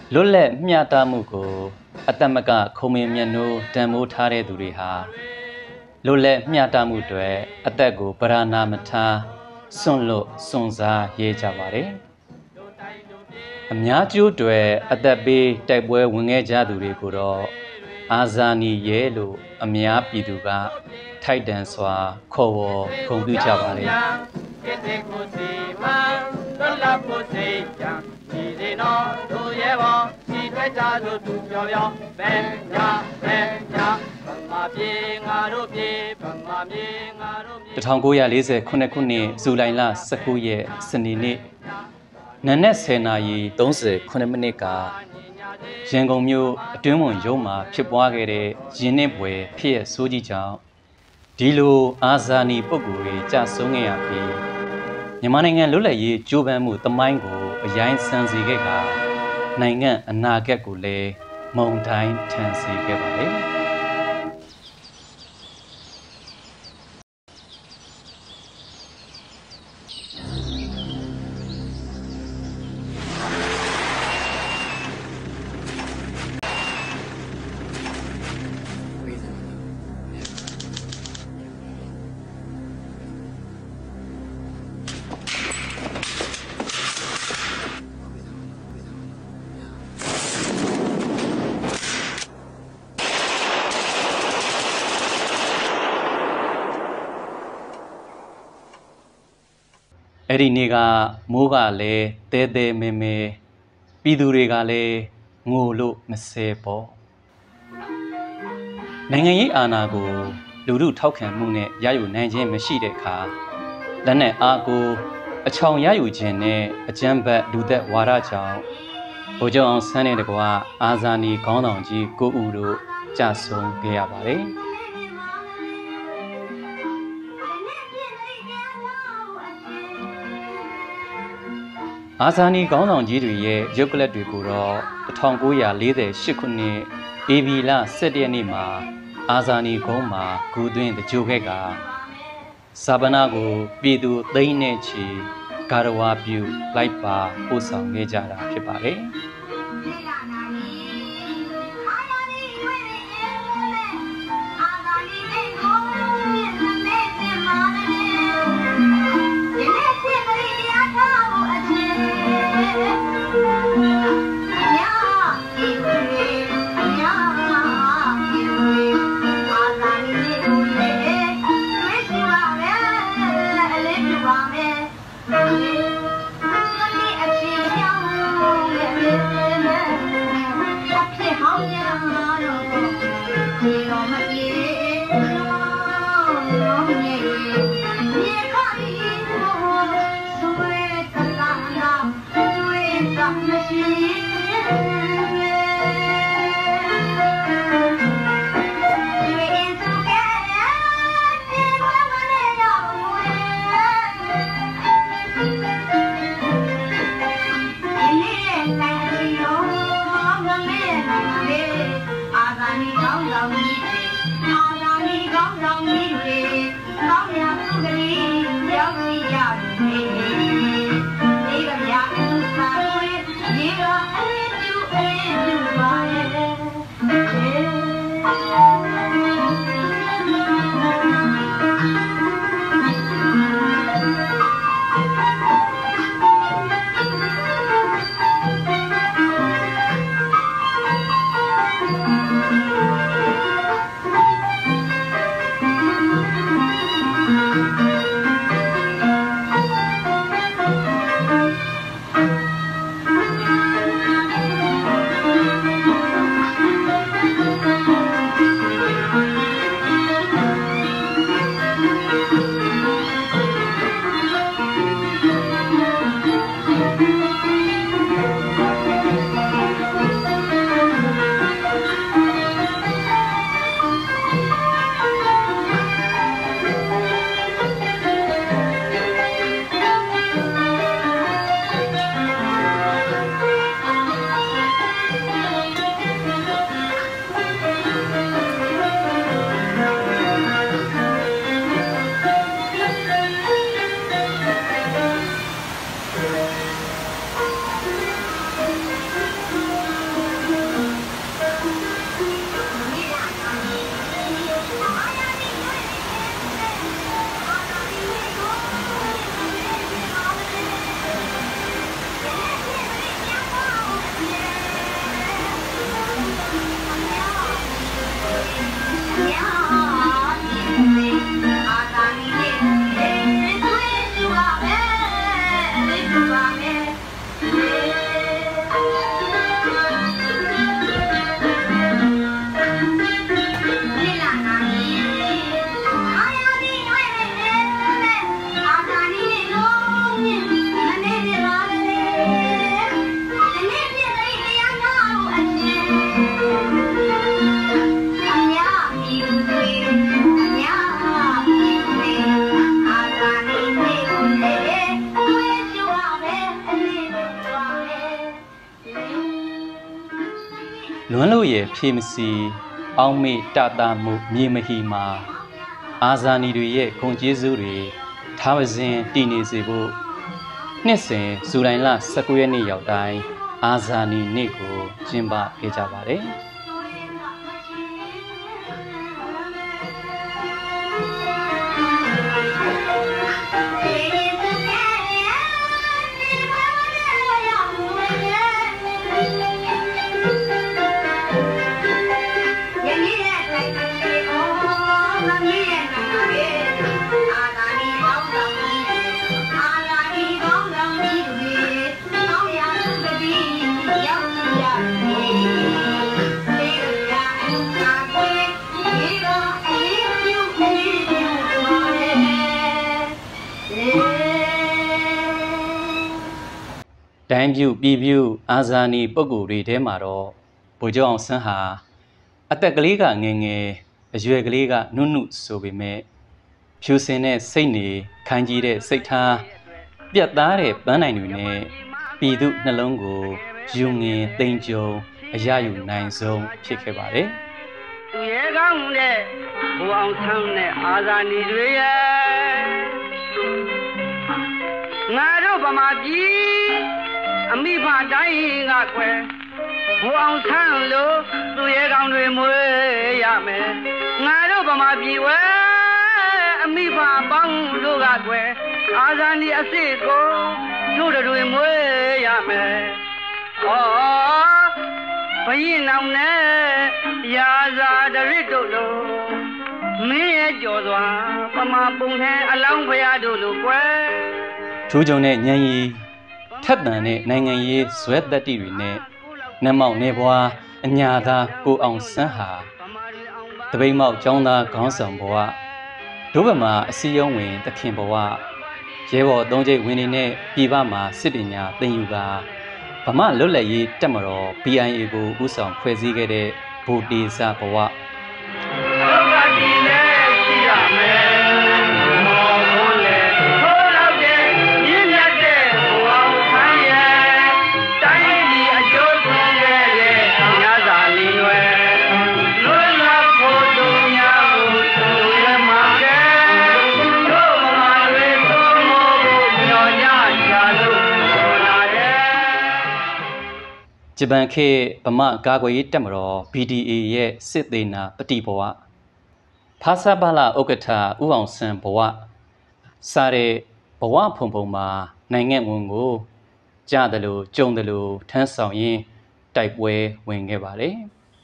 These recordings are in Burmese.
လွတ်လပ်မျှတမှုကိုအတမကခုံမင်းမြတ်နိုးတန်မိုးထားတဲ့သူတွေဟာလွတ်လပ်မျှတမှုတွေအသက်ကိုပရဏာမထားစွန့်လွတ်စွန့်စားရဲကြပါတယ်အများကျိုးတွေအသက်ပေးတိုက်ပွဲဝင်ခဲ့ကြသူတွေကိုတော့အာဇာနည်ရဲလို့အများပြည်သူကထိုက်တန်စွာခေါ်ဝေါ်ဂုဏ်ပြုကြပါတယ်1940ခုနှစ်ဇူလိုင်လ19ရက်စနေနေ့နနက်10:39မိနစ်ကရန်ကုန်မြို့အတွင်းဝန်ရုံးမှာဖြစ်ပွားခဲ့တဲ့ရင်းနှီးပွဲဖြစ်ရဆိုးကြီးကြောင့်ဒီလိုအာဇာနည်ပုဂ္ဂိုလ်တွေကြာဆုံးခဲ့ရပြီးမြန်မာနိုင်ငံလွတ်လပ်ရေးကြိုးပမ်းမှုသမိုင်းကိုအရိုင်းဆန်းစေခဲ့ကနိုင်ငံအနာဂတ်ကိုလည်းမုံတိုင်းထန်စေခဲ့ပါတယ်အဲ့ဒီနေ့ကမိုးကလည်းတဲတဲမဲမဲပြည်သူတွေကလည်းငိုလို့မစဲပေါ့နိုင်ငံရေးအာဏာကိုလူထုထောက်ခံမှုနဲ့ရယူနိုင်ခြင်းမရှိတဲ့အခါလက်နက်အားကိုအချောင်ရယူခြင်းနဲ့အကြမ်းဖက်လူသက်ဝါဒကြောင့်ဗိုလ်ချုပ်အောင်ဆန်းတဲ့တကွာအာဇာနည်ခေါင်းဆောင်ကြီး9ဦးတို့ကြာဆုံးခဲ့ရပါတယ်အာဇာနည်ခေါင်းဆောင်ကြီးတွေရဲ့ရုပ်ကလပ်တွေကိုတော့1948ခုနှစ်ဧပြီလ17ရက်နေ့မှာအာဇာနည်ကုန်းမှာဂူသွင်းတကြိုခဲ့ကဇာပနာကိုပြည်သူသိန်းနဲ့ချီဂါရဝပြုလိုက်ပါပို့ဆောင်ခဲ့ကြတာဖြစ်ပါတယ်လွမ်းလို့ရဲ့ဖြေမစီအောင်မေတတာမှုမြေမဟီမှာအာဇာနည်တွေရဲ့ဂုဏ်ကျေးဇူးတွေထားပါစဉ်တည်နေစေဖို့နှစ်စဉ်ဇူလိုင်လ19ရက်နေ့ရောက်တိုင်းအာဇာနည်နေ့ကိုကျင်းပခဲ့ကြပါတယ်တိုင်းပြုပြည်ပြုအာဇာနည်ပုဂ္ဂိုလ်တွေထဲမှာတော့ဗိုလ်ချုပ်အောင်ဆန်းဟာအသက်ကလေးကငယ်ငယ်အရွယ်ကလေးကနုနုဆိုပေမဲ့ဖြူစင်တဲ့စိတ်နေခိုင်ကြီးတဲ့စိတ်ထားပြတ်သားတဲ့ပန်းနိုင်တွေနဲ့ပြည်သူနှလုံးကိုယူငင်သိမ်ကြုံအရယူနိုင်ဆုံးဖြစ်ခဲ့ပါတယ်။သူရဲကောင်းတဲ့ဘုအောင်ဆန်းနဲ့အာဇာနည်တွေရဲ့ငါတို့ဗမာပြည်အမိဖတိုင်းကကွယ်ဘုအောင်ဆန်းလို့သူရဲကောင်းတွေမွေးရမယ်ငါတို့ဗမာပြည်ဝဲအမိဖပေါင်းတို့ကကွယ်အာဇာနည်အစစ်ကိုတို့တွေမွေးရမယ်ဩဘရင်နောင်နဲ့ရာဇာတရစ်တို့လိုမင်းရဲ့ကြော်စွာပမာပုံထဲအလောင်းဖရာတို့လိုကွယ်ထူးချွန်တဲ့ဉာဏ်ရည်ထက်သန်တဲ့နိုင်ငံရေးဇွဲသက်တည်တွေနဲ့နတ်မောက်နေဘွားအညာသာကိုအောင်ဆန်းဟာတပိတ်မောက်ကျောင်းသားခေါင်းဆောင်ဘဝဒုဗမာအစည်းအဝေးသခင်ဘဝရဲဘော်သုံးကျိတ်ဝင်နေနဲ့ပြည်ပမှာစစ်ပညာသင်ယူကဗမာလွတ်လပ်ရေးတပ်မတော် BIA ကိုဦးဆောင်ဖွဲ့စည်းခဲ့တဲ့ဗိုလ်တေဇဘဝဂျပန်ခေတ်ဗမာကာကွယ်ရေးတပ်မတော် BDA ရဲ့စစ်သေးနာပฏิဘဝဖာစာပါလာဥက္ကဋ္ဌဦးအောင်ဆန်းဘဝစားတဲ့ဘဝဖုံဖုံမှာနိုင်ငံဝန်ကိုကြားတယ်လို့ကြုံတယ်လို့ထမ်းဆောင်ရင်းတိုက်ပွဲဝင်ခဲ့ပါတယ်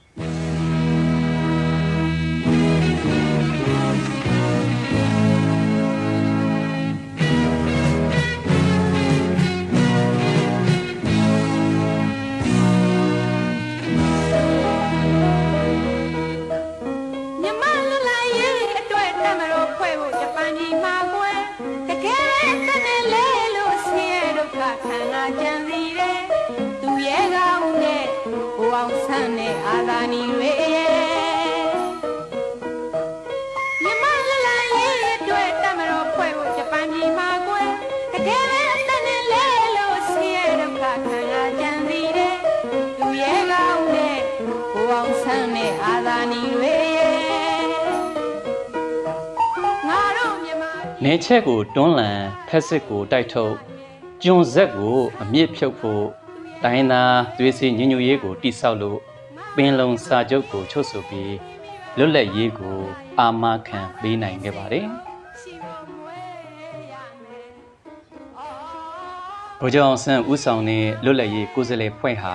နေချက်ကိုတွန်းလှန်ဖက်စစ်ကိုတိုက်ထုတ်ကျွန်းဆက်ကိုအမြင့်ဖြုတ်ဖို့တိုင်းသားသွေးစည်းညီညွတ်ရေးကိုတိဆောက်လို့ပင်လုံစာချုပ်ကိုချုပ်ဆိုပြီးလွတ်လပ်ရေးကိုအာမခံပေးနိုင်ခဲ့ပါတယ်ဗိုလ်ချုပ်အောင်ဆန်းဦးဆောင်တဲ့လွတ်လပ်ရေးကိုယ်စားလှယ်ဖွဲ့ဟာ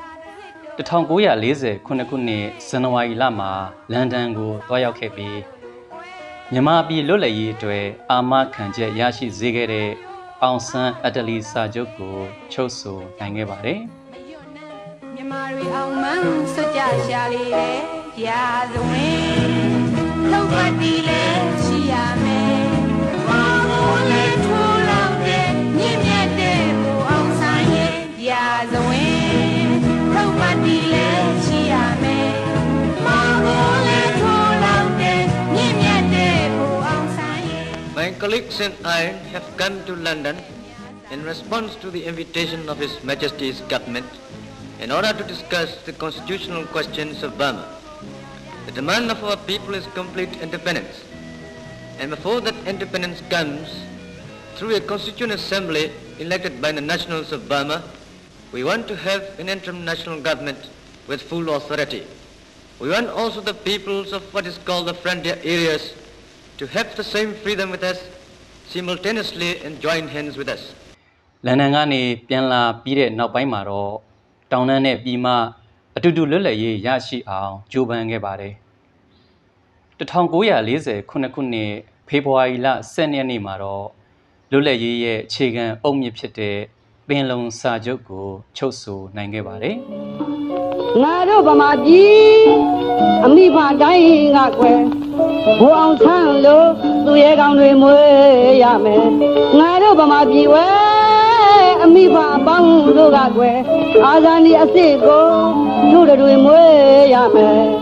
1940ခုနှစ်ဇန်နဝါရီလမှာလန်ဒန်ကိုတွားရောက်ခဲ့ပြီးမြန်မာပြည်လွတ်လပ်ရေးအတွက်အာမခံချက်ရရှိစေခဲ့တဲ့အောင်ဆန်းအတလီစာချုပ်ကိုချုပ်ဆိုနိုင်ခဲ့ပါတယ်မြန်မာတွေအောင်မှန်းစွကြရှာလေးတဲ့ရာဇဝင်ထုတ်ပတ်တီလဲရှိရမယ်ဘာလို့လဲထိုးလောက်တဲ့မြင့်မြတ်တဲ့ဘူအောင်ဆန်းရဲ့ရာဇဝင်ထုတ်ပတ်တီလဲရှိရမယ်ဘာလို့လဲထိုးလောက်တဲ့မြင့်မြတ်တဲ့ဘူအောင်ဆန်းရဲ့ My colleagues and I have come to London in response to the invitation of His Majesty's government in order to discuss the constitutional questions of Burma. The demand of our people is complete independence. And before that independence comes, through a constituent assembly elected by the nationals of Burma, we want to have an interim national government with full authority. We want also the peoples of what is called the frontier areas to have the same freedom with us, simultaneously and join hands with us. Lanangani Pianla Pire Napaimaro, Townane Bima, Atudu Lulaye Yashi Ao, Jubangebare. The Tongoya Lize Kunakuni, Pepoaila Seniani Maro, Lulaye, Chigan, Omnipite, Benlong Sajoko, Chosu, Nangebare. Naro Bamaji, Amiba dying aqua, who on Sanlo, Luegan Remo Yame, Naro Bamaji, Amiba Bang Lugagwe, Azani Asego, to the Remo Yame.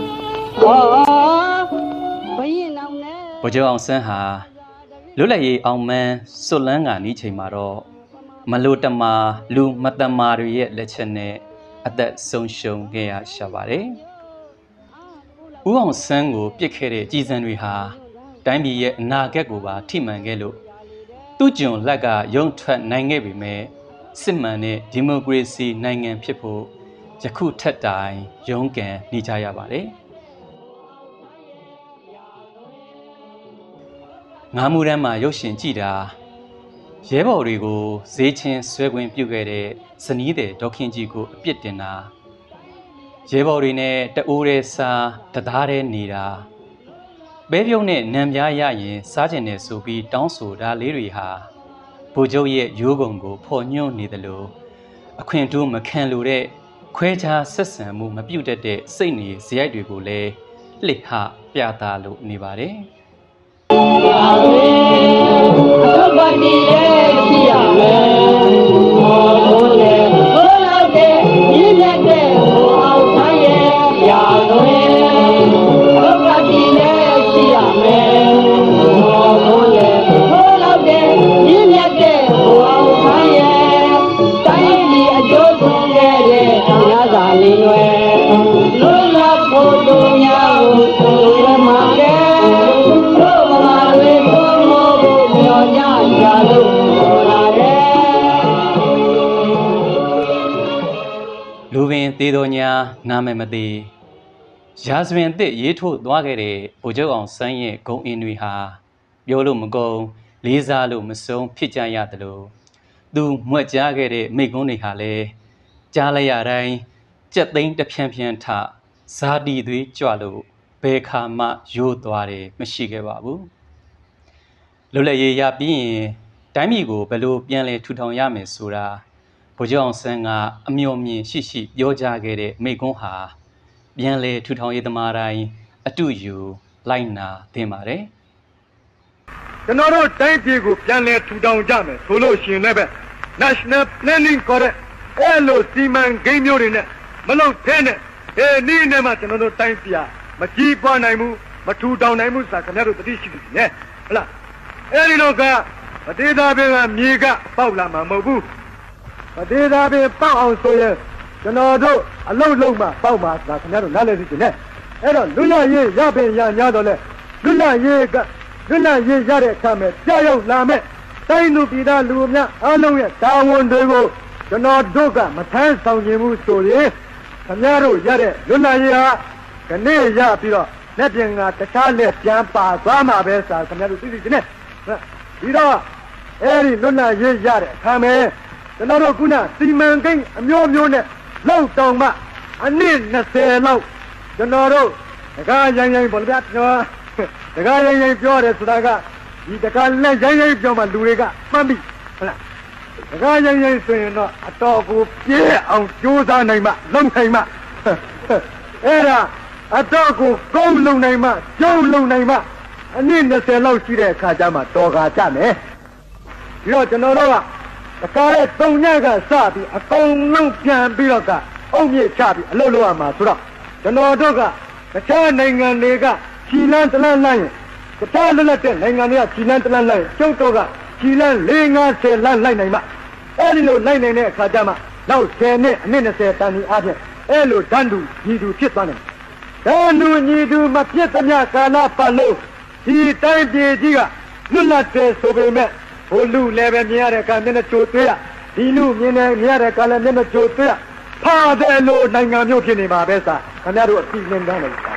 Bojo Sanha, Lulaye Alman, Solanga Niche Maro, Malutama, Lu Matamari Lechene. At that song show Gaya Shabare. Uong Sango, Pikere, Jizan Riha, Dami yet Nagaguba, Timangelo. Tujon Laga, Young Twat Nangabi me, Simane, Democracy, Nangan people, Jaku Tatai, Yongan, Nijayabare. Namurama Yoshin Jida. Yeborigo, Zachin, Swagwin Pugere, Sanide, Dokinjigo, Pietina. Yeborine, the Uresa, Tadare Nida. Babyone, Namyaya, Sergeant Subi, Donsu, Da Liriha. Bojoye, Yogongo, Ponyo Nidalo. Aquintu, Macanlure, Queta, Sessamu, Mabudade, Sini, Ziadugule, Liha, Piata, Lu Nibare. Tidonia, Namemadi. Jasmine did Yitu Dwagere, Bojo on Sanye, go in Riha. Yolum go, Liza Lumason, Pijayatalo. Do Mujagere, Megoni Hale. Jalaya Rai, Jetting the champion ta, Sadi Dui Jalo, Beka Ma, Yudware, Mashige Babu. Lulaye Yabi, Damigo, Belu, Bianle Tuton Sura. Bojo Sanga, Amiomi, Shishi, Yojagere, Megonha, Bianle, Tuton Yedamarai, Adu you, Lina, Demare. The Noro thank you, Bianle Tuton Jame, Solo Shin Lebe, National Planning Correct, Hello, Seaman, Game Urine, Malo Tenet, Nina Matano Tampia, Maki Bonaimu, Matu down Naimu, Sakanero, the dish, yeah. Elinoga, Adida Bega, Miga, Paula Mamobu. They are being found so yes. The Nado, a low loma, Pauma, like another knowledge in it. Luna ye, Yabin Yadole, Luna ye, Luna ye, Yare, Kame, Jayo, Lame, Tainu Pida, Lumia, Aloe, Tawon Devo, the Nordoga, Matan Sound Yemu, so yes, Kamaro, Yare, Luna ya, Kane ya, Piro, Nepia, the Kale, Jampa, Brahma, Besa, Kamaro City in it. Piro, Eri, Luna ye, Yare, Kame. The Noroguna, Seaman Gang, a Mune, Low Toma, a Nin, Nase, the Noro, the guy Yang Bolgat, the guy Yang Jore Sudaga, the guy Yang Joma Luega, Mami, the guy Yang saying, a dog of yeah, on Josa Naima, Long Naima, Era, a dog of Gold Long Naima, Joe Long Naima, a Nin, Nase, Low Sire, Kajama, Toga Jame. You know, the Noroa. The car don't never sabi, a phone no can be like that. Only Chabi, a low Masura. The Nordoga, the Channing and Lega, she learned the land. The Talatin, Langania, she learned the land. Chotoga, she learned Linga, say land line. Any no line in Kajama. နောက်10နှစ်အနည်း20တန်ဒီအပြင်အဲ့လိုတန်းတူညီတူဖြစ်သွားတယ်တန်းတူညီတူမပြတ်သမျှကာလပတ်လုံးဒီတိုင်းပြည်ကြီးကလွတ်လပ်တယ်ဆိုပေမဲ့ဘိုလ်လူလည်းပဲမြင်ရတဲ့ကမျက်နှာကြိုတွေ့ရဒီလူမြင်နေမြင်ရတဲ့ကလည်းမျက်နှာကြိုတွေ့ရဖာတယ်လို့နိုင်ငံမျိုးဖြစ်နေမှာပဲစာခင်ဗျားတို့အသိဉာဏ်တန်းတယ်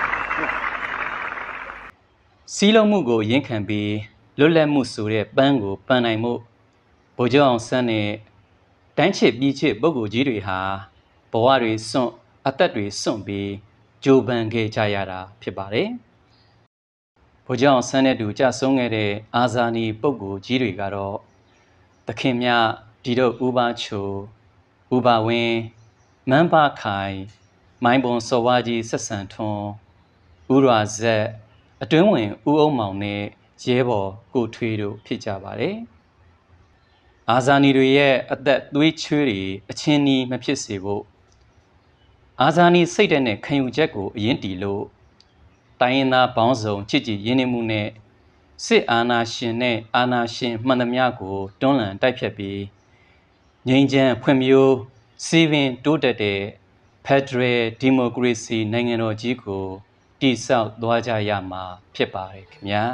စီးလုံးမှုကိုရင်းခံပြီးလွတ်လပ်မှုဆိုတဲ့ပန်းကိုပန်နိုင်မှုဗိုလ်ချုပ်အောင်ဆန်းနဲ့တိုင်းချစ်ပြီးချစ်ပုဂ္ဂိုလ်ကြီးတွေဟာဘဝတွေစွန့်အသက်တွေစွန့်ပြီးကြိုးပမ်းခဲ့ကြရတာဖြစ်ပါတယ်။ဗိုလ်ချုပ်အောင်ဆန်းနဲ့တူကြဆုံးခဲ့တဲ့အာဇာနည်ပုဂ္ဂိုလ်ကြီးတွေကတော့သခင်မြဒီတို့ဦးပါချိုဦးပါဝင်းမန်းပါခိုင်မိုင်းပုံစော်ဝါကြီးဆက်ဆံထွန်းဦးရွာဇက်အတွင်းဝင်ဦးအုံမောင်နဲ့ရဲဘော်ကိုထွေးတို့ဖြစ်ကြပါတယ်။အာဇာနည်တွေရဲ့အသက်သွေးချွေးတွေအချင်းနီးမဖြစ်စေဖို့အာဇာနည်စိတ်ဓာတ်နဲ့ခံယူချက်ကိုအရင်တီလို့တိုင်းရင်းသားပေါင်းစုံချစ်ကြည်ရင်းနှီးမှုနဲ့စစ်အာဏာရှင်နဲ့အာဏာရှင်မှန်သမျှကိုတွန်းလှန်တိုက်ဖြတ်ပြီးငြိမ်းချမ်းဖွံ့ဖြိုးစီးပင်တိုးတက်တဲ့ဖက်ဒရယ်ဒီမိုကရေစီနိုင်ငံတော်ကြီးကိုတည်ဆောက်သွားကြရမှာဖြစ်ပါတယ်ခင်ဗျာ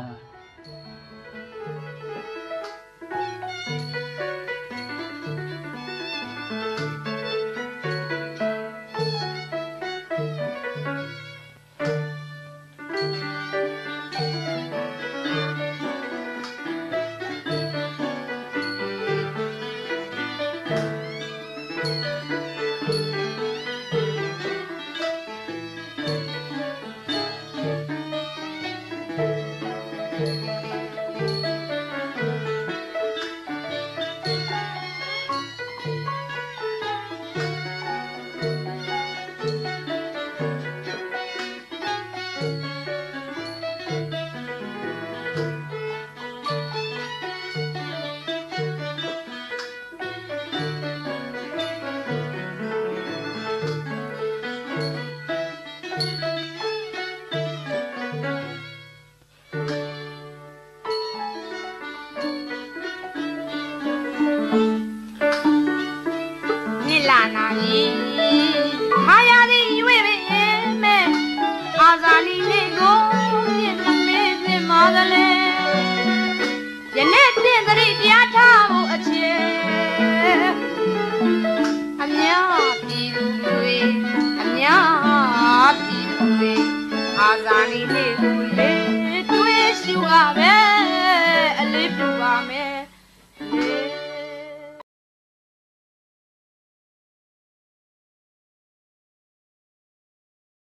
အာဇာနည်လေးကိုလေတွေ့ရှုရပဲ